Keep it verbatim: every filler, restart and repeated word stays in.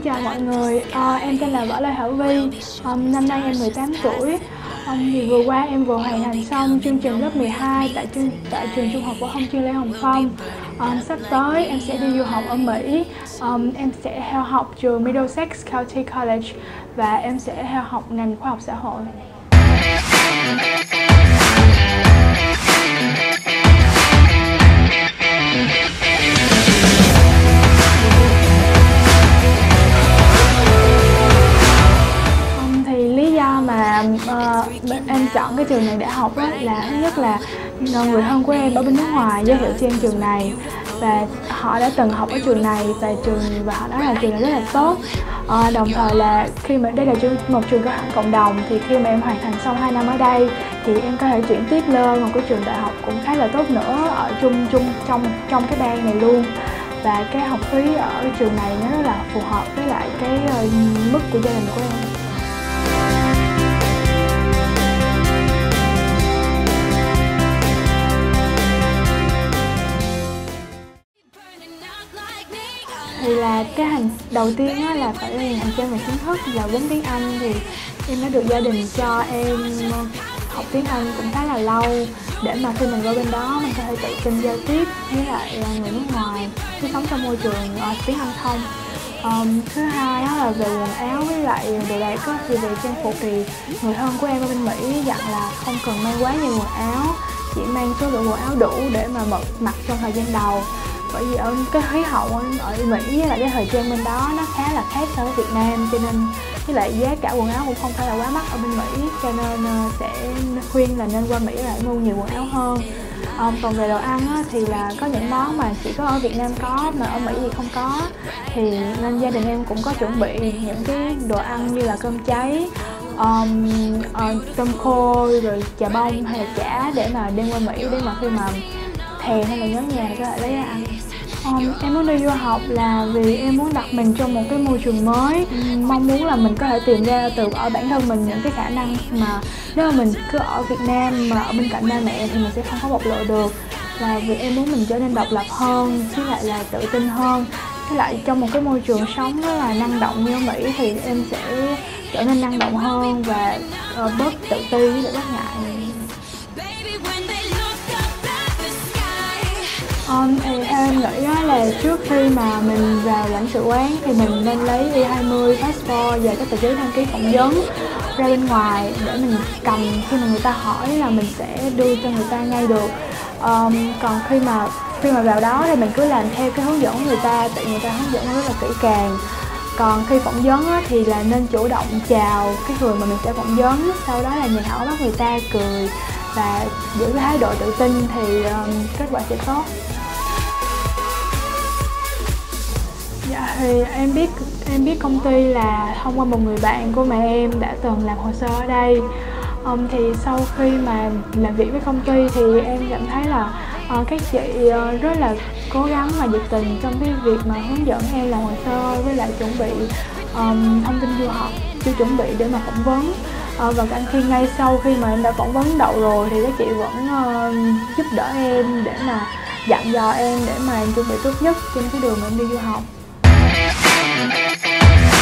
chào mọi người, à, em tên là Võ Lê Thảo Vi, um, năm nay em mười tám tuổi. Um, thì vừa qua em vừa hoàn thành xong chương trình lớp mười hai tại, chương, tại trường trung học phổ thông chuyên Lê Hồng Phong. Um, sắp tới em sẽ đi du học ở Mỹ. Um, em sẽ theo học trường Middlesex County College và em sẽ theo học ngành khoa học xã hội. Mà uh, em chọn cái trường này để học đó là thứ nhất là người thân của em ở bên nước ngoài giới thiệu cho em trường này và họ đã từng học ở trường này và trường và họ nói là trường này rất là tốt. Uh, đồng thời là khi mà đây là trường, một trường cao đẳng cộng đồng thì khi mà em hoàn thành xong hai năm ở đây thì em có thể chuyển tiếp lên một cái trường đại học cũng khá là tốt nữa ở chung chung trong trong cái bang này luôn. Và cái học phí ở trường này nó rất là phù hợp với lại cái uh, mức của gia đình của em. Thì là cái hành đầu tiên á, là phải là hành trang về kiến thức là vốn tiếng Anh. Thì em đã được gia đình cho em học tiếng Anh cũng khá là lâu để mà khi mình qua bên đó mình có thể tự tin giao tiếp với lại người nước ngoài khi sống trong môi trường uh, tiếng Anh không. Um, thứ hai đó là về quần áo với lại đồ đạc á, thì về trang phục thì người thân của em ở bên Mỹ dặn là không cần mang quá nhiều quần áo, chỉ mang số lượng quần áo đủ để mà mặc, mặc trong thời gian đầu. Bởi vì ở cái khí hậu ở Mỹ với lại cái thời trang bên đó nó khá là khác so với Việt Nam, cho nên với lại giá cả quần áo cũng không phải là quá mắc ở bên Mỹ, cho nên sẽ khuyên là nên qua Mỹ lại mua nhiều quần áo hơn. Um, còn về đồ ăn á, thì là có những món mà chỉ có ở Việt Nam có mà ở Mỹ thì không có, thì nên gia đình em cũng có chuẩn bị những cái đồ ăn như là cơm cháy, um, uh, tôm khô, rồi chà bông hay là chả để mà đem qua Mỹ để mà khi mà thèm hay là nhớ nhà thì có thể lấy ra ăn. Um, em muốn đi du học là vì em muốn đặt mình trong một cái môi trường mới, mong muốn là mình có thể tìm ra từ ở bản thân mình những cái khả năng mà nếu mà mình cứ ở Việt Nam mà ở bên cạnh ba mẹ thì mình sẽ không có bộc lộ được. Là vì em muốn mình trở nên độc lập hơn, với lại là tự tin hơn. Với lại trong một cái môi trường sống rất là năng động như ở Mỹ thì em sẽ trở nên năng động hơn và uh, bớt tự ti với lại bớt ngại. Um, thì theo em nghĩ đó là trước khi mà mình vào lãnh sự quán thì mình nên lấy I hai mươi passport và cái tờ giấy đăng ký phỏng vấn ra bên ngoài để mình cầm khi mà người ta hỏi là mình sẽ đưa cho người ta ngay được. Um, còn khi mà khi mà vào đó thì mình cứ làm theo cái hướng dẫn của người ta, tại người ta hướng dẫn rất là kỹ càng. Còn khi phỏng vấn á, thì là nên chủ động chào cái người mà mình sẽ phỏng vấn, sau đó là nhìn thẳng mắt người ta cười và giữ cái thái độ tự tin thì um, kết quả sẽ tốt. Dạ thì em biết em biết công ty là thông qua một người bạn của mẹ em đã từng làm hồ sơ ở đây. Um, thì sau khi mà làm việc với công ty thì em cảm thấy là uh, các chị uh, rất là cố gắng và nhiệt tình trong cái việc mà hướng dẫn em làm hồ sơ với lại chuẩn bị um, thông tin du học, chưa chuẩn bị để mà phỏng vấn. Uh, và cả khi ngay sau khi mà em đã phỏng vấn đậu rồi thì các chị vẫn uh, giúp đỡ em để mà dặn dò em để mà em chuẩn bị tốt nhất trên cái đường mà em đi du học.